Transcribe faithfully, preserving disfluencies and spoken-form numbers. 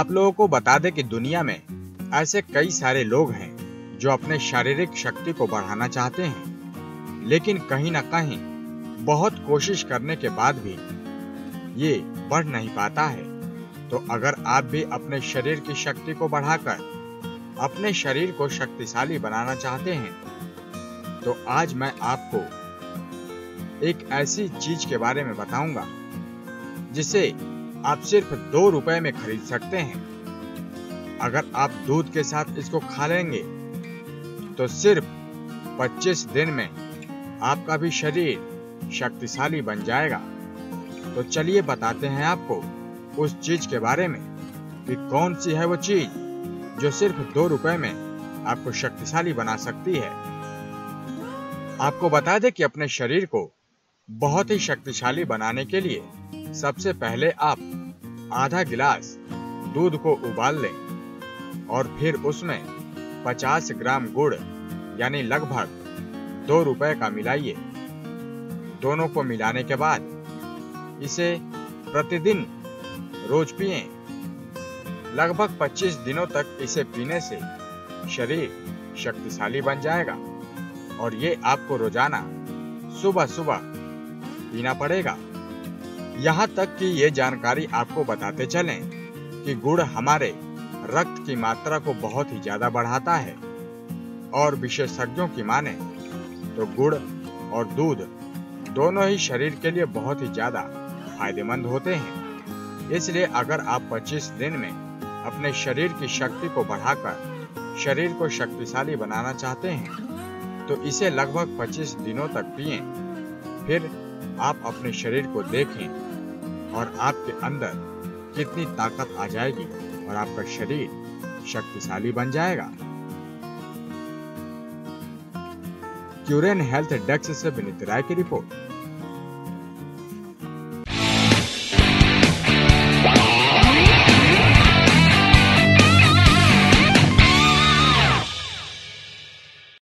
आप लोगों को बता दें कि दुनिया में ऐसे कई सारे लोग हैं जो अपने शारीरिक शक्ति को बढ़ाना चाहते हैं, लेकिन कहीं ना कहीं बहुत कोशिश करने के बाद भी ये बढ़ नहीं पाता है। तो अगर आप भी अपने शरीर की शक्ति को बढ़ाकर अपने शरीर को शक्तिशाली बनाना चाहते हैं, तो आज मैं आपको एक ऐसी चीज के बारे में बताऊंगा जिसे आप सिर्फ दो रुपए में खरीद सकते हैं। अगर आप दूध के साथ इसको खा लेंगे तो सिर्फ पच्चीस दिन में आपका भी शरीर शक्तिशाली बन जाएगा। तो चलिए बताते हैं आपको उस चीज के बारे में कि कौन सी है वो चीज जो सिर्फ दो रुपए में आपको शक्तिशाली बना सकती है। आपको बता दें कि अपने शरीर को बहुत ही शक्तिशाली बनाने के लिए सबसे पहले आप आधा गिलास दूध को उबाल लें और फिर उसमें पचास ग्राम गुड़ यानी लगभग दो रुपए का मिलाइए। दोनों को मिलाने के बाद इसे प्रतिदिन रोज पिएं। लगभग पच्चीस दिनों तक इसे पीने से शरीर शक्तिशाली बन जाएगा और ये आपको रोजाना सुबह सुबह पीना पड़ेगा। यहाँ तक कि ये जानकारी आपको बताते चलें कि गुड़ हमारे रक्त की मात्रा को बहुत ही ज्यादा बढ़ाता है और विशेषज्ञों की माने तो गुड़ और दूध दोनों ही शरीर के लिए बहुत ही ज्यादा फायदेमंद होते हैं। इसलिए अगर आप पच्चीस दिन में अपने शरीर की शक्ति को बढ़ाकर शरीर को शक्तिशाली बनाना चाहते हैं तो इसे लगभग पच्चीस दिनों तक पिएं। फिर आप अपने शरीर को देखें और आपके अंदर कितनी ताकत आ जाएगी और आपका शरीर शक्तिशाली बन जाएगा। क्यूरेन हेल्थ डेस्क से विनीत राय की रिपोर्ट।